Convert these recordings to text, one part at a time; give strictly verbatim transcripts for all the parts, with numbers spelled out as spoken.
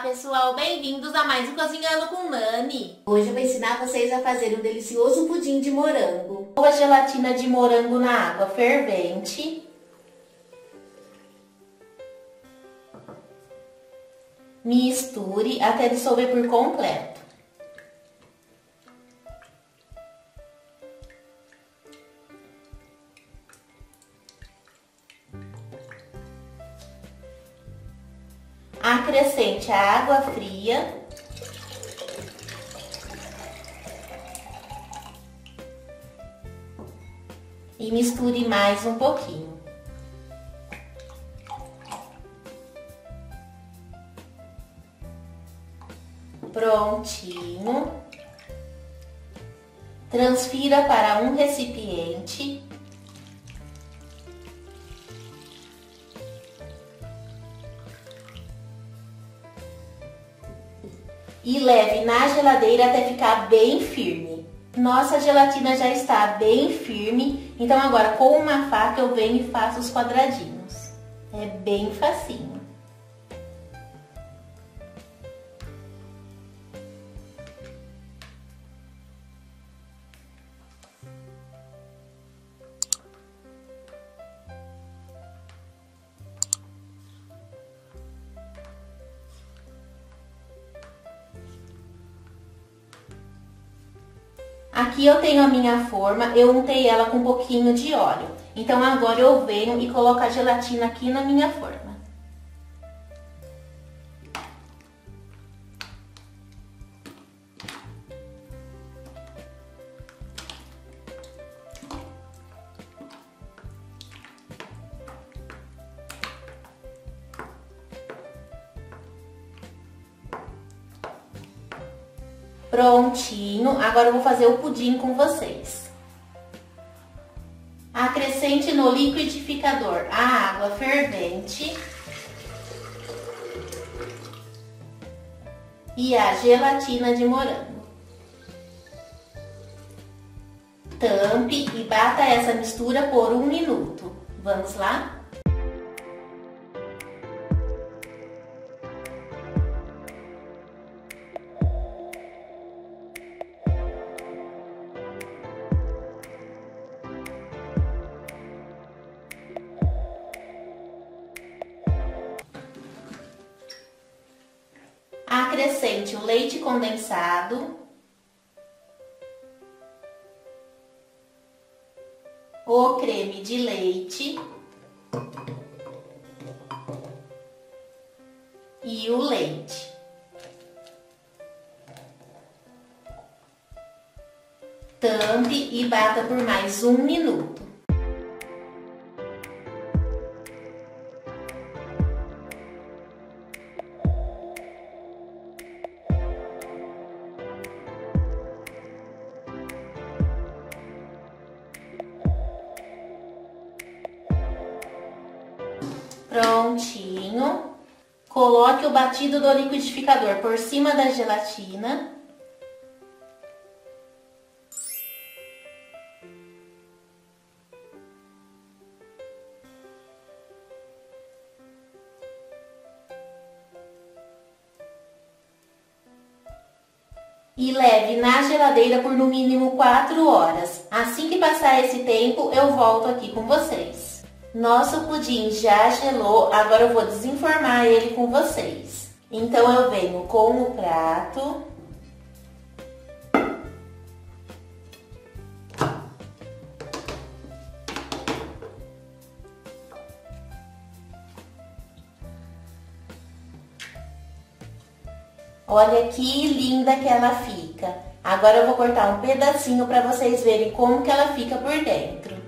pessoal, bem-vindos a mais um Cozinhando com Nani. Hoje eu vou ensinar vocês a fazer um delicioso pudim de morango. A gelatina de morango na água fervente. Misture até dissolver por completo. Acrescente a água fria. E misture mais um pouquinho. Prontinho. Transfira para um recipiente. E leve na geladeira até ficar bem firme. Nossa gelatina já está bem firme, então agora com uma faca eu venho e faço os quadradinhos. É bem facinho. Aqui eu tenho a minha forma, eu untei ela com um pouquinho de óleo. Então agora eu venho e coloco a gelatina aqui na minha forma. Prontinho, agora eu vou fazer o pudim com vocês. Acrescente no liquidificador a água fervente e a gelatina de morango. Tampe e bata essa mistura por um minuto. Vamos lá? Acrescente o leite condensado, o creme de leite e o leite. Tampe e bata por mais um minuto. Prontinho. Coloque o batido do liquidificador por cima da gelatina. E leve na geladeira por no mínimo quatro horas. Assim que passar esse tempo, eu volto aqui com vocês. Nosso pudim já gelou, agora eu vou desenformar ele com vocês. Então eu venho com o prato. Olha que linda que ela fica. Agora eu vou cortar um pedacinho para vocês verem como que ela fica por dentro.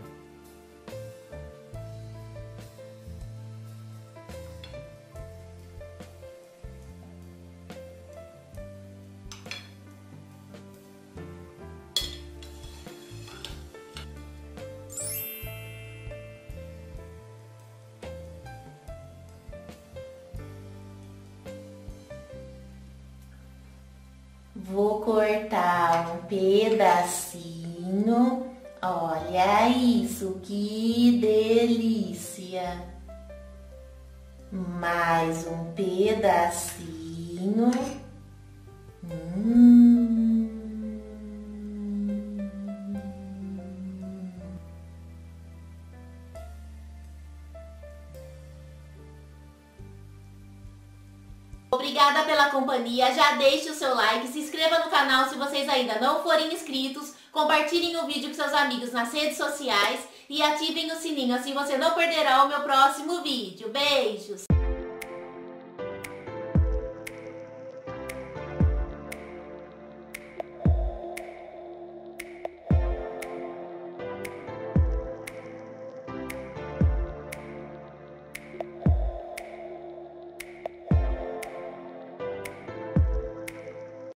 Vou cortar um pedacinho. Olha isso, que delícia! Mais um pedacinho. quentinho. Hum. Obrigada pela companhia, já deixe o seu like, se inscreva no canal se vocês ainda não forem inscritos, compartilhem o vídeo com seus amigos nas redes sociais e ativem o sininho, assim você não perderá o meu próximo vídeo. Beijos!